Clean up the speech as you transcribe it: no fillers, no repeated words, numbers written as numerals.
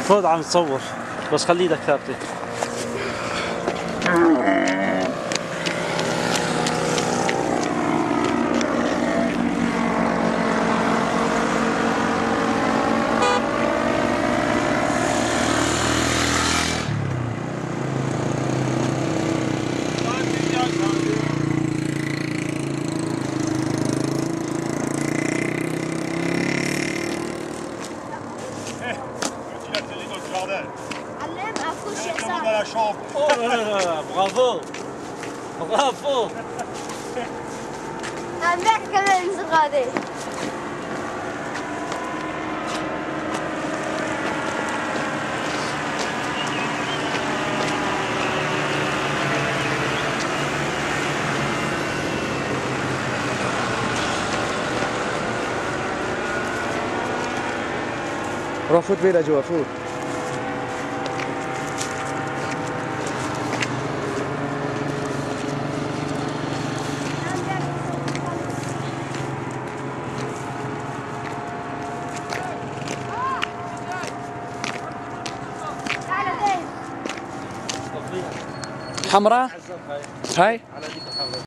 فوق عم تصور بس خلي ايدك ثابتة. علم accouche ça. Oh là là là, bravo. Bravo. عندك كمان زغادي. روح فوت بيه لجوا فوت. حمراء هاي